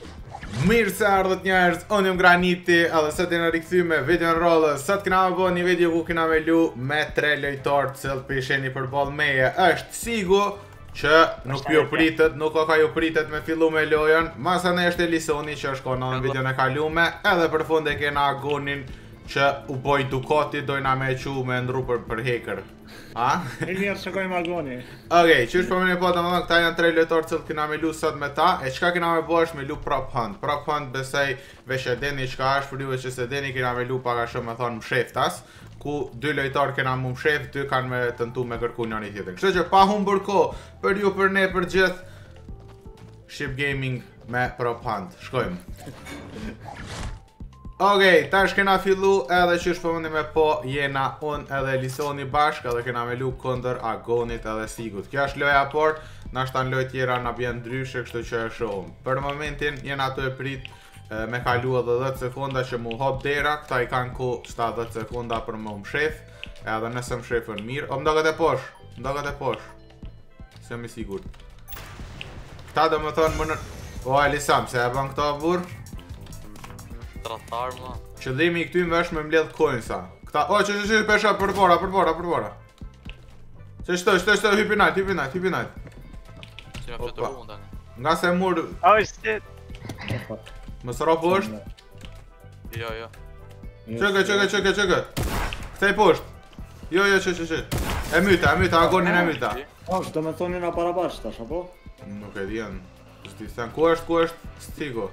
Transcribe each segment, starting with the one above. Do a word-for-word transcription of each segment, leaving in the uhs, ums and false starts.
Mirë se ardhët njerëz, unë jam Graniti, edhe sot jena rikëthy me video në rollë. Sot këna me bo një video ku këna me lu me tre lojtarë cilë për isheni për ball meje. Është Sigu, që nuk ju pritet, nuk ka ju pritet me fillu me lojën. Masa në është Elisoni që është kona në video në kalume. Edhe për fund e kena Agonin që u boj Ducati, dojna me qu me ndru për, për hacker. A? E mirë shëkojmë Agoni. Okej, që është për me një po të më dhe këta janë tre lojtarë cilë këna me lu sot me ta. E qka këna me bo është me lu prop hunt. Prop hunt besej vesh e deni qka është për juve që se deni këna me lu paka shumë me thonë msheftas. Ku dy lojtarë këna mu mshef, dy kanë me tëntu me kërku njëri tjetër. Kështë që pa humbur ko për ju për ne për gjithë Ship Gaming me prop hunt. Shkojmë. Okej, tash kena fillu edhe që është përmëndi me po jena unë edhe Elisoni bashk edhe kena me lu këndër Agonit edhe Sigut. Kjo është loja por, nashta në loj tjera nga bjen dryshe kështu që e shumë. Për momentin jena të e prit e, me kalu edhe dhjetë sekonda që mu hop dera, këta i kanë ku shtatëdhjetë sekonda për më më shef, edhe nëse më shefën mirë. O, më do këtë e posh, më do këtë e posh. Se më i sigur. Këta dhe më thonë më në... O, Elisam, se e bën këta burë? Tratar, ma. Qëllimi i këty më është me mbledh coinsa. Këta, o, që që që pesha për bora, për bora, për bora. Që shtë, shtë, shtë, hypi najt, hypi najt, hypi najt. Që me fletër unë tani. Nga se mur... Oh shit. Më sëropu është? Jo, jo. Qëke, qëke, qëke, qëke. Këthej poshtë. Jo, jo, që, që, që. E myta, e myta, Agonin e myta. O, shdo me thonin a para bashkë tash, apo? Nuk e djen. Shti sen, ku është, ku është Stigo?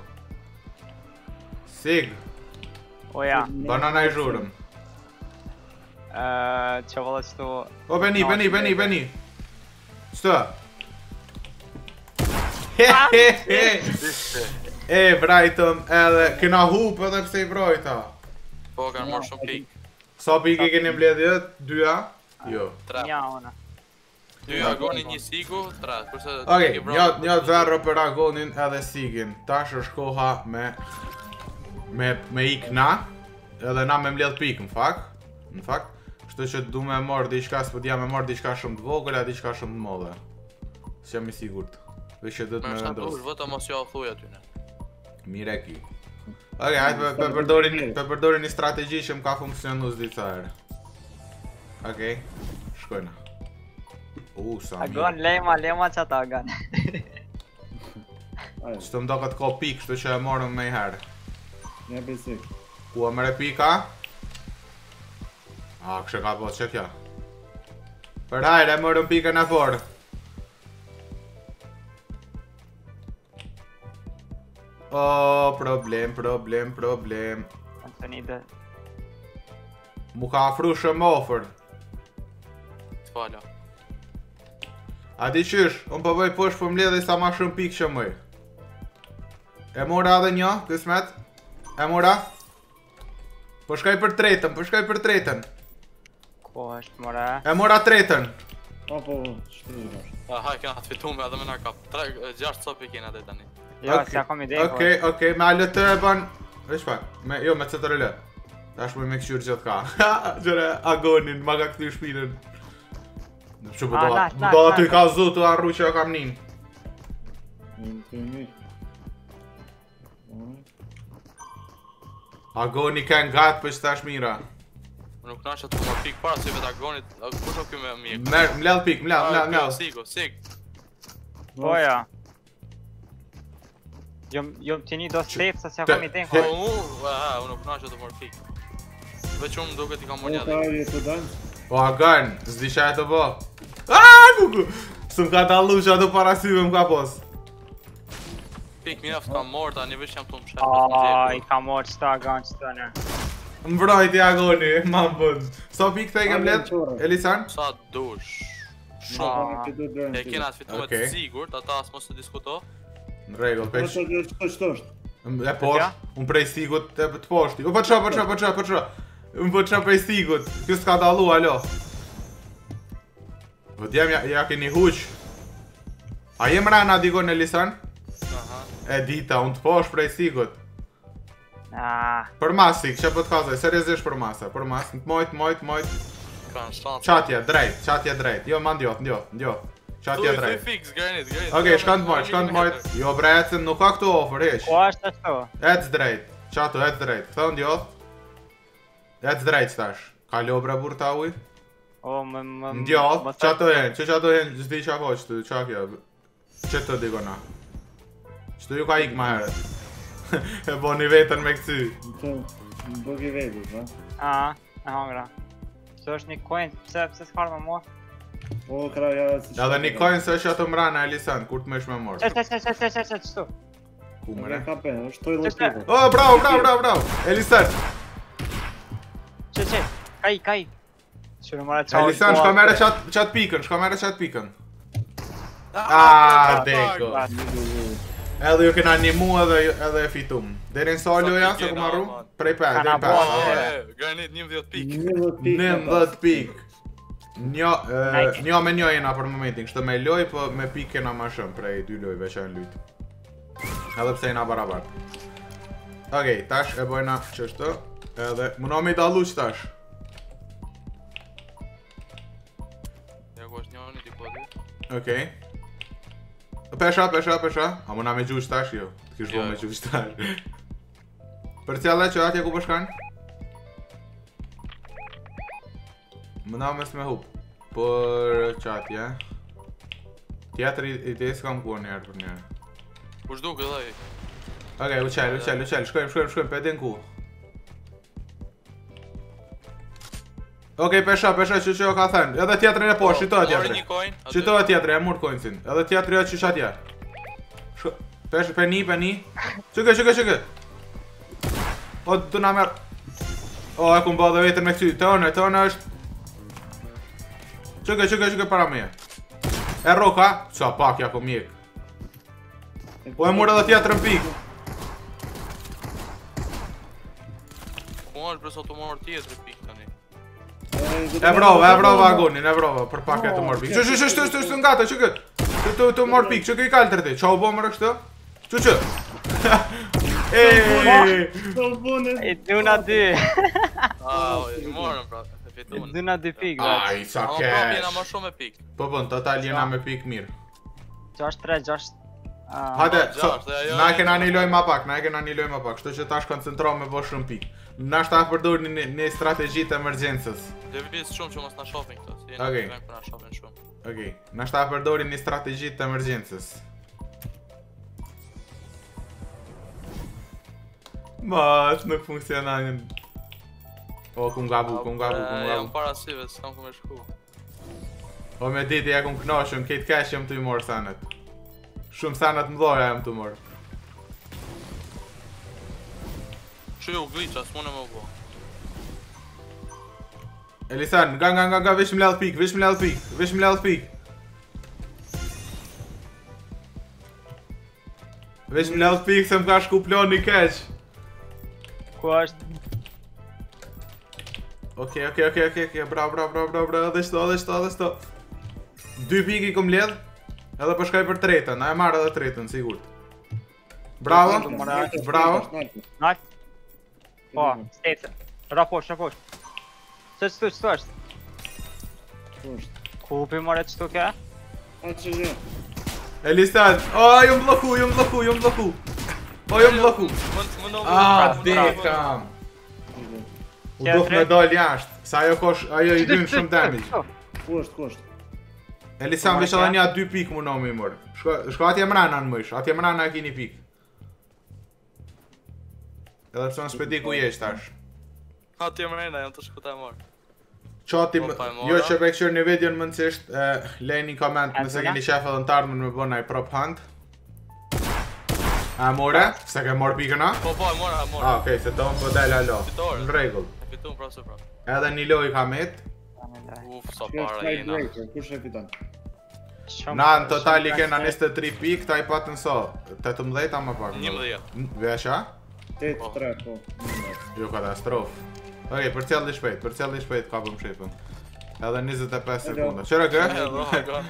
Sig, O ja. banana i zhurëm. Eee, që vëllë qëtu... O, beni, beni, beni, beni. Qëtë? Hehehe. E, vrajtëm edhe, kena hup edhe pse i vrojta. Po, kanë marrë shumë pik. Sa pik i keni mbledhjet? Dyja? Jo. Tre. Nja, ona. Dy Agoni, një Sigu, tre. Kurse... Okej, një, një zero për Agonin edhe Sigin. Tash është koha me... Me, me ik na, edhe na me mbledh pik në fakt, në fakt, kështu që du me marrë diçka, s'po d'ja me marrë diçka shumë të vogël, a diçka shumë të madhe. S'jam i sigurt. Veç që dhëtë me Me vendos. shtatë vëta mos jo thuj aty ne. Mire ki. Okej, hajtë pe përdori pe përdori një strategji që më ka funksionu s'dica herë. Okej, shkojna. U, sa mirë. Agon, lema, lema që ta Agon. Që të mdo këtë ka pik, kështu që e marrëm me i herë. Një besik. Ku e mëre pika? A, kështë ka po që kja. Për hajre, mërëm pikën e forë. O, problem, problem, problem. Antonide. Mu ka afru shumë ofër. T'fala. A di qysh, unë përbëj posh për mledhe sa ma shumë pikë që mëj. E mora edhe një, kësmet. E mora? Po shkaj për tretën, po shkaj për tretën. Ko është mora? E mora tretën. Apo, shtri është. Aha, kena të fitu me edhe me nga kap. Tre, gjashtë copi kena dhe tani. Jo, Ok, si akom ide. Okej, okej, me alë të e ban... Vesh pak, me, jo, me C T R L. Tash me me këshur gjithë ka. Gjëre, Agonin, ma ka këty shpinën. Që po Ah, do nice, do nice, aty nice. ka zu të arru që kam nin. Një të një. Agoni ka ngat për që tash mira. Nuk nashe të më pik para si vetë Agonit, ku shoh kjo me mjek? Merë, mledh pik, mledh, mledh, mledh. Sigu, Sig. Po ja. Jom, jom të një do slep sa si akom ide. Po, u, aha, unë nuk nashe të mërë pik. Veç unë duket i kam O, mërë ka një e të danë. O, Agon, s'di qa e të bo. Aaaa, kuku! Së më ka dallu që ato parasyve më ka pos. pik mjaft kam morë, ta një veç jam të më shetë. Aaaa, i ka morë qëta Agon qëta në. Më vrajti Agoni, ma më bënd. Sa pik të e kem let, Elisan? Sa dush. Ah. Shumë. E kena të fitu me të Okej. sigurt, ata as mos të diskuto. Në regull, Po, pesh. që është, që është. E posh, unë prej sigut të të poshti. O, për qa, për qa, për qa, për qa. Unë për qa prej sigut. Kjo s'ka dalu, alo. Vët jem, ja, ja keni huq. A jem rana dikon Elisan? Aha. E dita, unë të posh prej sigut. Aaaa. Për masik, që për të kazaj, seriozisht për masa, për mas, mojt, mojt, mojt. Kanë shtanë. Qatje, drejt, qatje drejt. Jo, ma ndjoth, ndjoth, ndjoth. Qa tja Thuj drejt. fix, granit, granit. Okej, shkon të mojt, shkon të mojt. Jo bre, ecën nuk ka këtu ofër, heq. Ku është ashtu? Ec drejt. Qatu, ec drejt. Këto ndjoth. Ec drejt stash. Ka lobre burta uj. O, më... më... Ndjoth, më qato hen, që qato hen, zdi qa ko qëtu, qa kjo. Që të digona. Qëtu ju ka ik ma heret. E bo një vetën me këcy. Të më bëk i vetit, va? A, e hangra. Që është një coin, pse, pse s'ka më morë? Po, kra jave si Edhe një coin se është ato mrana Elisan, kur të mesh me morë. Që, që, që, që, që, që, që, qëtu? Ku Më mëre? ka pen, është toj Qështë? lëpivo. Oh, bravo, bravo, bravo, bravo! Elisan! Që, që, kaj, kaj. Që në mëre qa Elisan, shko mere qat, qat pikën, shko mere qat pikën. Ah, deko. Edhe ju kena një mu edhe, edhe e fitum. Derin soloja, se ku marru? Prej pe, Kana deri bo, pe. e. Granit, njëmbëdhjetë pik. Nëndhët pik. Njo, e, njo me njo jena për momentin, kështë me loj, po me pik kena ma shumë prej dy lojve që e në lyt. Edhe pse jena barabar. Okej, tash e bojna qështu, edhe mëno me i dalu që tash. Ja ku është njëni, ti po dy. Okej. Pesha, pesha, pesha. A mëna me gjush tash, jo. Të kish bo Jo, me jo. gjush tash. Për cjalla që atje ku përshkan? Mëna mes me hup. Për që atje. Tjetër i i te s'kam ku njerë për njerë. Ku shduke dhe i. Okej, u qel, u qel, u qel, shkojmë, shkojmë, shkojmë, pe din ku. Okej, pesha, pesha që që jo ka thënë. Edhe tjetërin e po, shito e Mori tjetërin. një coin. aty. Shito e tjetërin, e murë coinsin. Edhe tjetërin e qysh atje. Shko... Pesha, pe një, pe një. Qyke, qyke, qyke. O, të na merë. O, e ku mba dhe vetër me këty. Tëne, tëne është... Qyke, qyke, qyke para meje. E roka. Qa pak, ja ku mjek. O, e murë edhe tjetërën pik. Ku është bre sot të morë tjetër pik tani. E brova, e brova agonin, e brova, për pak e të mor pik. Që që që që që që nga të, që këtë. Që të të mor pik, që këtë i kaltër ti. Qa u bo më rështë? Që që? Eee! I duna dy. Ah, i morën pra, e I fituan. duna dy pik, bre. Aj, sa Ama prap jena kesh. ma shumë me pik. Po po, në total jena me pik mirë. Gjasht tre, gjasht... ah, Hajde, Po, so, gjashtë, ajo na e- kena një loj ma pak, na e kena një loj ma pak. Kështu që tash koncentro me bo shumë pik. Na shta përdor një, një strategji të emergjencës. Lëviz shumë që mos na shohin këto, si jena Okej. okay. Për na shohin shumë. Okej, na shta përdori një strategji të emergjencës. Mas, nuk funksionanin. O, kum gabu, kum gabu, kum Jam gabu. para syve, s'kam ku me shku. O, me diti ja kum knashëm, kejt kesh jem të i morë sanet. Shumë sanet mdoja jem të morë. Shu ju glitcha, s'mune me u bo. Elisan, nga nga nga nga vish më ledh pik, vish më ledh pik, vish më ledh pik. Vish më ledh pik se më ka shku plani keq. ku është? Okej, okej, okej, okej, okej, bravo, bravo, bravo, bravo, bravo, edhe shto, edhe shto, edhe shto. Dy pik i kom ledh, edhe po shkoj për tretën, na e marrë edhe tretën, sigurt. Bravo, bravo. Nalt? Po, stejtë. Raposh, raposh. Që qëtu, qëtu është? Ku pi more qëtu ke? A që gjë? Elisan, o, ju më bloku, ju më bloku, ju më bloku. O, ju më bloku. Ah, dekam. U duh me dal jashtë, sa ajo kosh, ajo i dyn shumë damage. Ku është, ku është? Elisan vesh edhe nja dy pik më nomi mërë. Shko, shko atje mrana në mësh, atje mrana e kini pik. Edhe pëse në spedi ku jesh tash. Ha ti më rejna, jam të shku ta marrë. Qati, Po, pa e mora. jo që pe këqyrë një video në mëndsisht, lejnë një koment E nëse zona? keni shef edhe në tardhmen me bëna i prop hunt. A more? Se ke mor pikën a? Po po, e mora, e mora. Ah, okej, se tonë po del alo. Fitore. Në regull. E fitu pra se pra. Edhe një loj ka met. Uf, sa Kjo është para Flight jena. Breaker, kush e fiton? Na në total i kena njëzet e tri pik, ta i patën so, tetëmbëdhjetë ama pak. njëmbëdhjetë. Vesha? tetë tre, po. Jo katastrofë. Okej, për cjell i shpejt, për cjell i shpejt kapëm shepën. Edhe njëzet e pesë sekunda. Qëra kë? E, do, do.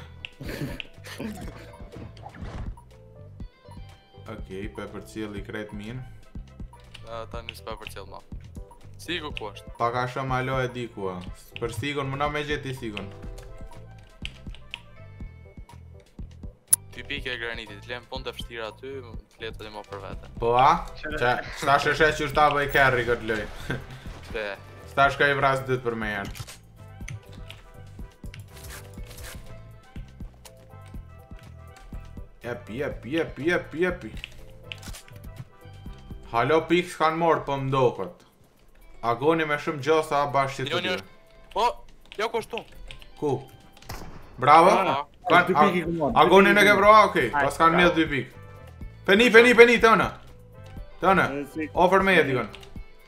Okej, pe për cjell i krejt minë. E, Ta një s'pa për cjell ma. Sigur ku është. Paka shumë alo e di ku a. Për Sigon, mëna me gjeti Sigon. pikë e granitit, lem pun të vështira aty, fletë edhe më për vete. Po a? Qa, stash e shet që është ta bëj carry këtë loj. Be. Stash ka i vras dytë për me janë. Jepi, jepi, jepi, jepi, jepi. Halo pikë s'kan morë për mdokët. Agoni me shumë gjosa bashkë që të dy. Po, jo kështu. Ku? Bravo? Ah, dy pikë i kumon. Agoni në ke prova? Okej, pas kanë mjë dy pikë. Peni, peni, peni, të në. Të në. Ofër me jeti kënë.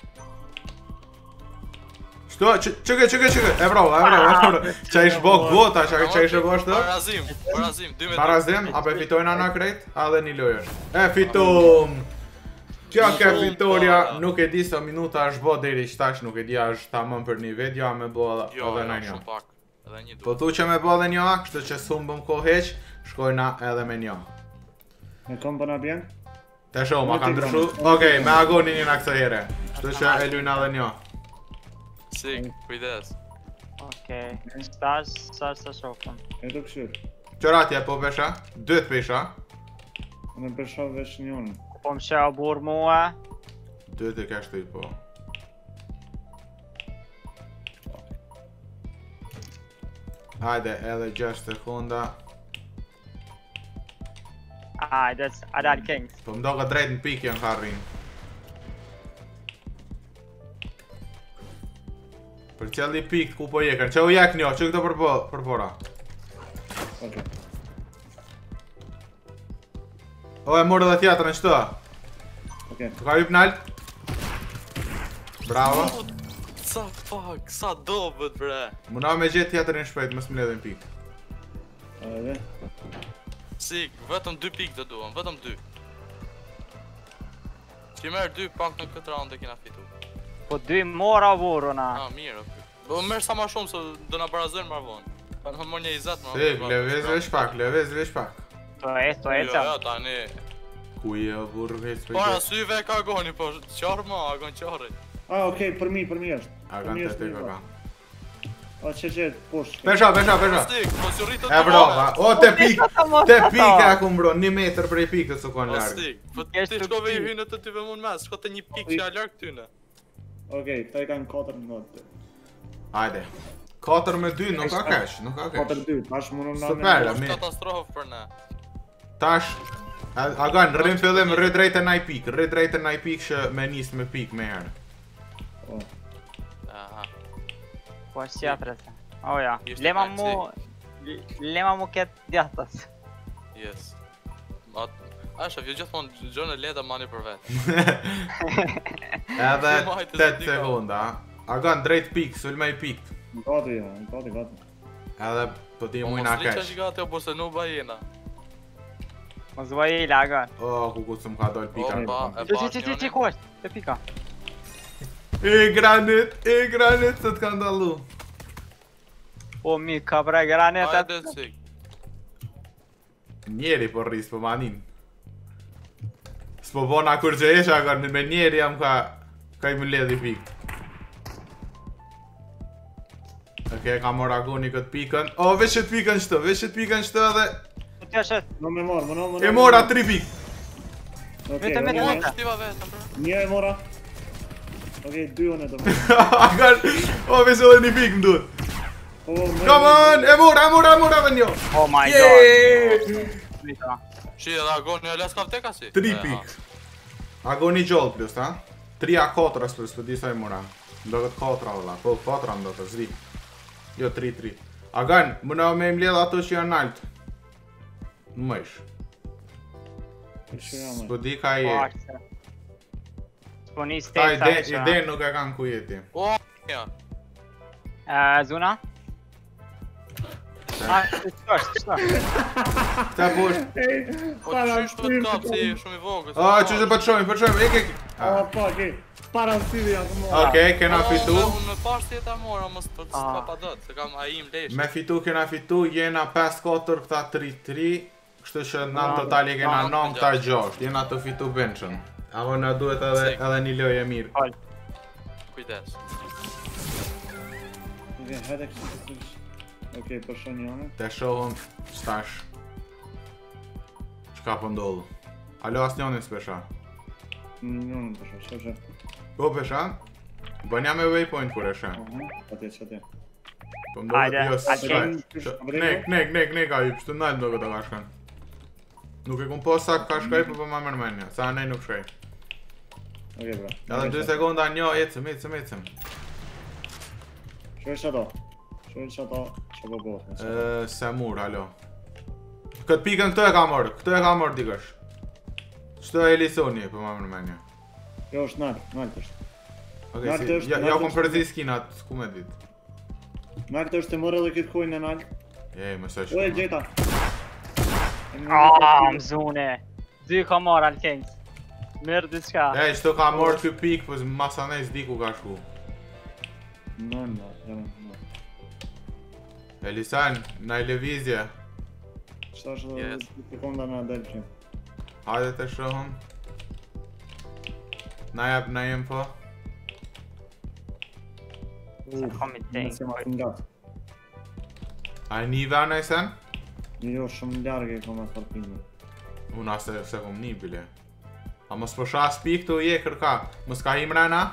Shto, qëke, qëke, qëke. E bravo, e bravo, e bravo. Qa ish bo gota, qa ish bo shto? Barazim, barazim, dy me dy. Barazim, ape fitojnë anë krejt, a dhe një lojër. E fitum! Kjo ke fitoria, nuk e di sa minuta është bo deri qëtash, nuk e di është ta mën për një video, a me bo edhe në një. Po thu që me bo edhe një, kështë që sumë bëm ko heq, shkojna edhe me një. Me kom për në bjen? Te shoh, ma ka ndryshu. Okej, me agoni një në kësë here. Kështë që e lujna edhe një. Sik, kujdes. Okej, stash, stash të shofëm. E të këshur. Qëratje po pesha? Dët pesha? Në përsho vesh njënë. Po më shë a burë mua. Dët e kështë i po. Hajde, edhe gjashtë sekunda. Hajde, a dalë kings. Po më do ka drejt në pikë janë harrin. Për qëlli pikë ku po jekër, që u jek njo, që këto përpora? Okej. O, e morë edhe tjetër në qëto. Okej. Të ka hyp nalt. Bravo. Sa fuck, sa dobët bre. Muna me gjithë tjetër në shpejt, mës më ledhen pikë. Edhe. Sik, vetëm dy pikë të duhem, vetëm dy. Që merë dy pak në këtë round e kina fitu. Po dy mora buruna. Ah, mirë, okej. Po merë sa ma shumë se do na barazojnë marrë vonë. Pa në mërë një izet më. Sik, levez vesh pak, levez vesh pak. To e, to e Jo, që. jo, tani. Ku je o burë veç për Para gjithë? syve ka agoni, po qarë ma, agon qarë. Ah, okej, për mi, për mi është. Agan të te ka ka. O, që që, poshtë. Pesha, pesha, pesha. Sik, po si rritë të E brava, o te pikë, te pikë e ku mbro, një metër prej pikë të su kon Po largë. sik, po ti shkove i hynë të ty vë mund mes, shko të një pikë që a largë tyne. Okej, ta i kanë katër në notë. Hajde. katër me dy, nuk ka kesh, nuk ka katër kesh. dy, tash mundon na Super, Është mi. katastrofë për ne. Tash, Agan, rrim fillim, rri drejtë e naj pikë, rri drejtë e naj pikë që me nisë me pikë me herë. Po. Aha. Po është qatër e se. O ja, Ishte lema pak mu... Lema mu ketë djatës. Yes. Ma... A shëf, jo gjithmonë gjone leda mani për vetë. Edhe Majtë tetë se di ka. sekunda. Agan, drejt pikë, sul me i pikë. Gati, jo, gati, gati. Edhe po ti Po muj mos na li që kesh. është gati, po se nuk ba jena. Mos vaj i laga. O, ku ku s'm ka dojnë pika. Opa, e Që që pa që që që ku është? Të pika. E granit, e granit se t'ka ndallu. O mi ka bre granetat. Hajde sik. Njeri po rris, po manin. S'po bona kur që esha, Agan, me njeri jam ka... Ka i më ledhi pikë. Okej, ka mor Agoni këtë pikën. O, veç qëtë pikën qëtë, veç qëtë pikën qëtë edhe... Po të është. Më me morë, më në, më në. E mora tri pikë. Okej, Vete, vete, një- vete. Po, shtiva vetëm, bro. Një e mora. Okej, dy unë e të më. Agan, o, veç edhe një pikë më duhet. Po, më... Come on, e mora, e mora, e mora dhe njo. Oh my god. Yeee! Mita. Shi edhe agoni e les kap teka si? Tri E, pikë. Agoni gjollë plus, ta? Tri a katër plus, për disa e mora. Ndo këtë katra, valla, po katra ndo të zdi. Jo, tri, tri. Agan, mëna me im ledh ato që janë naltë. Më ish. S'po di ka je. S'po një Ta state ide, sa ide nuk e kanë ku jeti. O, ja. Zuna? A, qështë është, qështë është? Këta po është... Po të qysh të të kap, si shumë i vogës. A, që që përshojmë, përshojmë, ik, ik. Ah, pa, okej. Para në syri janë të mora. Okej, kena fitu. Unë me pash të jeta mora, mos të të s'ka pa dot, se kam aim lesh. Me fitu kena fitu, jena pesë katër, këta tri tri. Kështu që në totali kena nëntë, këta gjashtë. Jena të fitu benchën. Avo në duhet edhe, edhe një lojë e mirë. Fal. Kujdes. Okej, hajde kështë të kështë. Okej, përshon janë. Te shohëm stash. Çka po ndodh? Alo, asnjoni s'pesha. Njënë për shumë, shumë. Po pesha? Bënja me waypoint kur e shem. Qate, qate. Po më Hajde, do jo Alken. s'shkaj. Nek, nek, nek, nek, a i pështu nalt do këtë ka shkan. Nuk e kum po sa ka shkaj, po po ma mërmenja. Sa nej nuk shkaj. Okej, bra. Edhe dy sekonda një, ecëm, ecëm, ecëm. Shkoj që ato. Shkoj që ato, që po bëhë. Eee, Semur, alo. Këtë pikën këtë e ka mërë, këtë e ka mërë dikësh. Qëto e Elisoni, po ma mërmenja. Jo, është nalt, nalt është. Okej, Nalt si, është, ja, nalt ja kom është. përzi skinat, s'ku me dit. Nalt është të mërë edhe këtë kujnë në nalt. Ej, më së O, e që. gjeta. Aaaa, më zune. Dy ka marrë Alkenc. Merë diçka. Ej, qëto ka mërë këtë pikë, po masa nej s'di ku ka shku. Në, në, në, në. Elisan, na i levizje. Qëta është Yes. dhe sekonda në delë që. Hajde të shohëm. Na jep na info. Sa kom i Në se ma tenk. të nga. A i nive anë e sen? Jo, shumë largë e kom e farpimi. Unë asë se kom një bile. A mos po shas pik të je kërka. Mos ka im rena.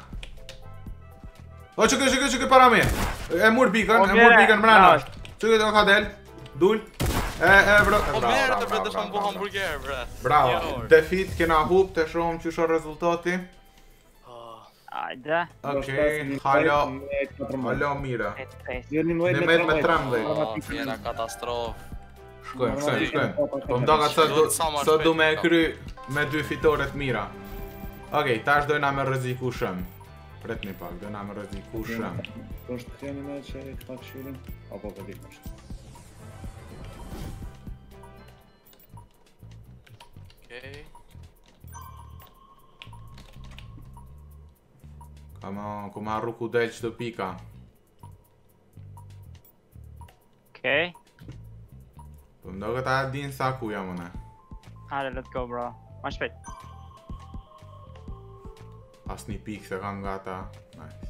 O që kë që kë që kë para me. E mur pikën, O, e mur mire, pikën mrena. bravo. Që kë të ka del. Dull. E, e, bro. e, Po bravo, merë bravo, të bre të bravo, shumë bu bravo. hamburger, bre. Bravo. Një orë. Defit kena hub të shohëm që shë rezultati. Ah, Ajde. Okej, halo. Halo mira. Pet, pet. Jo, një mëjt Një me mëjt me tramvajt. tramvajt. ah, Fjera katastrofë. Shkojmë, shkojmë, shkojmë. Po më Shkojmë. doka sot du, Duhet sa ma sot du shpejt me ka. kry me dy fitore të mira. Okej, tash dojna me rreziku shëm. Pret një pak, dojna me rreziku shëm. Po është këtë një me që e këta këshurin? Apo po dik është. Okej. Kam ku marru ku del çdo pika. Okej. Po më doket a din sa ku jam unë. Hajde, let's go, bro. Ma shpejt. Asnjë pikë se kam gata. Nice.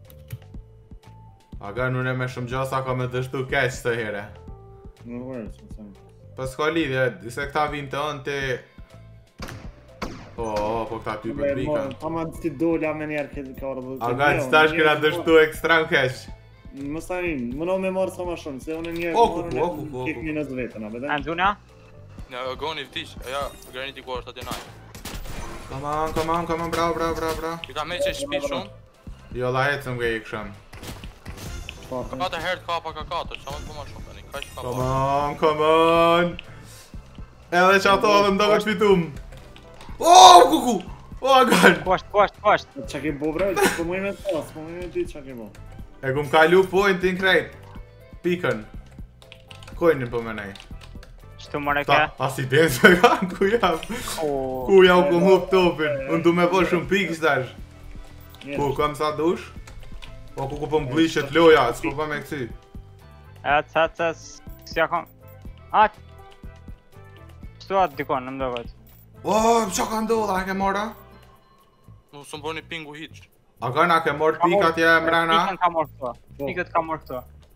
Aga nuk e me shumë gjasa ka me dështu keq të here. Në vërë, që më thëmë. Po s'ka lidhje, se këta vinë të ënë ti... Po, oh, po këta ty për pika. Ta ma të ti dolla me njerë këtë ka orë dhe... Aga që tash kena dështu ekstrem keq. Më stanin, më në me marë sa ma shumë, se unë njerë... O, ku, ku, o, ku, ku, o, ku. Kik një në zvetën, a beden? Anzuna? Ja, goni vtish. Ja, graniti ku është aty naj. Come on, come on, come on, bravo, bravo, bravo, bravo. I ka me që shpi shumë. Jo, la hecëm nga i këshëm. Ka të herë të kapa ka katër, që amë të po ma shumë tani. Ka që ka Come pa. on, come on. Edhe që ato edhe më do këtë fitum. Oh, kuku! Oh, agan! Posht, posht, posht. Qa ke bo bre, po mu i me të pas, po mu i me ty qa ke bo. E kum kalu pointin krejt. Pikën. Kojnin për me nej. Shtu mëre Ta, ke? as i den se kam, ku jam? Oh. Ku jam ku hup topin? Unë du me po shumë pikë stash. Ku, kam sa dush? O, ku ku po mblishet loja, s'ku po me kësi. Et, et, et, s'ja kom... A, shtu atë dikon, në mdogët. O, qa ka ndodha, a ke mora? Nuk së më bërë një pingu hiq. A ka na ke mor pikat je mrena? Pikën ka morë këto. Pikët ka morë këto.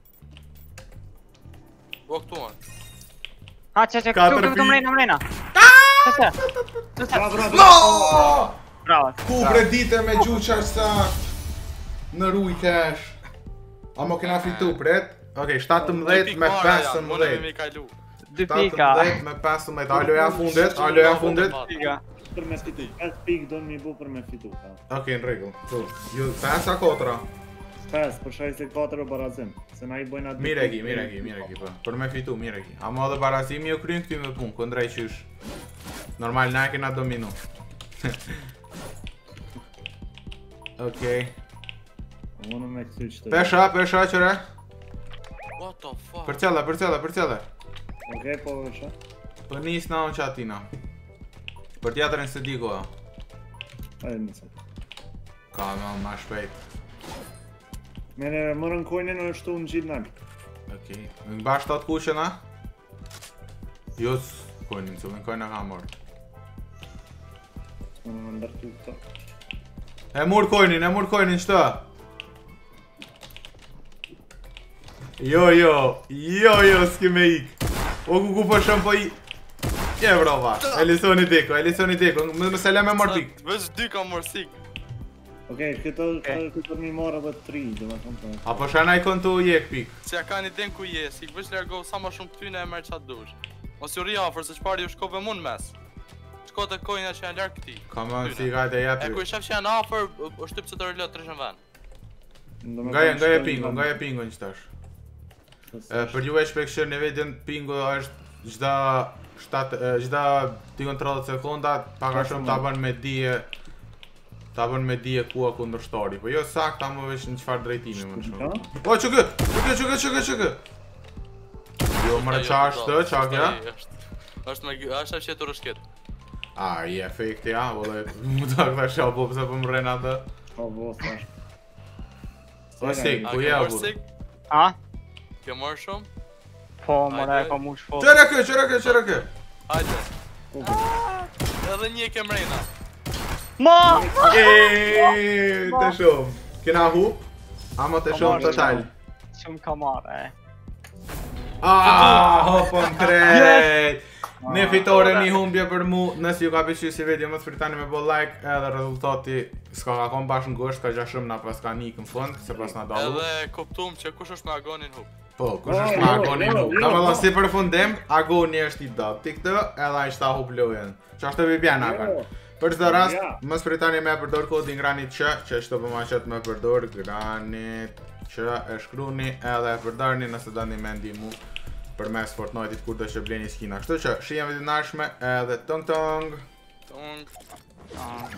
Po këtu anë. Ha, që që, Katër këtu, këtu, pi- mrejna, mrejna. Që që? Që që? Bra, bra, bra! No! Bravo. Ku bre dite me gjuqar sa në ruj kesh. A mo kena fitu pret? Okej, shtatëmbëdhjetë me Më pesëmbëdhjetë. me kajlu. Dy pika. shtatëmbëdhjetë me pesëmbëdhjetë. Aloja fundet, aloja fundet. Pika. Për me fitu, pesë pikë do në mi bu për me fitu, ka. Okej, në rregull. Tu, ju pesa kotra. pesë, për shaj se katër o barazim. Se na i bojna... dy Mire ki, pikë, mire ki, mire ki, po. Për me fitu, mire ki. Ama edhe barazimi ju kryin këty me punë, këndrej qysh. Normal, na e kena dominu. Okej. Unë me këthy qëtë. Pesha, pesha, qëre. What the fuck? Përcjelle, përcjelle, përcjelle. Okej, po vësha. Për nis na unë qatina. Për tjetërin se di koha. Hajde nisëm. Ka me ma shpejt. Mene, mërën kojnin në shtu në gjitë nalë. Okej. Në bash të atë kuqena? Jo s'kojnin, që në kojna ka mërë. Unë më ndërtu këto. E mur kojnin, e mur kojnin qëta. Jo, jo, jo, jo, s'ki me ik. O ku ku po shumë po i... ke brova. Elisoni Deko, Elisoni Deko, më më se le me marr pik. Veç dy kam marrë sik. Okej, këto këto mi marrë edhe tri, domethënë po. Apo shanaj kon tu jek pik. Se ja ka një den ku je, si veç largo sa më shumë këtyne e merr çat dush. Mos ju rri afër se çfarë ju shkove mund mes. Shko të kojna që janë larg këtij. Kam si gajtë jap. E kur i shef që janë afër, është shtyp se të rëlot trishën vend. Nga e nga e pingu, nga e pingu që tash. Për ju e shpekshër në vetën pingu është gjda gjda dy kontrolët sekonda, paka shumë ta bën me dije ta bën me dije kua kundër shtari, po jo sakt ta më veç në qfar drejtimi më në shumë. O, që kë, që kë, që kë, që kë, që kë. Jo, mërë qa është të, qa kja? është me është e fshetur është ketë. A, i efekti, ja, vole, më të këta shau po pëse për më rejnë atë. Po, po, thash. O, sik, ku je A, abu? A? Kjo marrë shumë? Po, mëra e ka mu shfot. Qëra kë, qëra kë, qëra kë? Hajde. Edhe një ke mrejna. Ma! Eeeeh, të shumë. Kena hup, ama të shumë total. Shumë ka marrë, e. Aaaa, hopon krejt. Ne fitore një humbje për mu, nësë ju ka pëqy si video më të fritani me bo like, edhe rezultati s'ka ka kom bashkë në gosht, ka gjashëm na pas ka nikë në fund, se pas na dalu. Edhe kuptum që kush është me agonin hup. Po, kush është me agonin hup. Ka më dhe si për fundim, agoni është i dot t'i këtë, edhe a i shta hup lojen. Që është të bibjen agan. Për çdo rast, më spritani me përdor kodin granit që, që është të pëmaqet me përdor granit që e shkruni edhe e përdarni nëse dani me ndimu për mes Fortnite-it kur do që bleni skina. Kështu që, shijem vitin nashme edhe tong tong. Tong.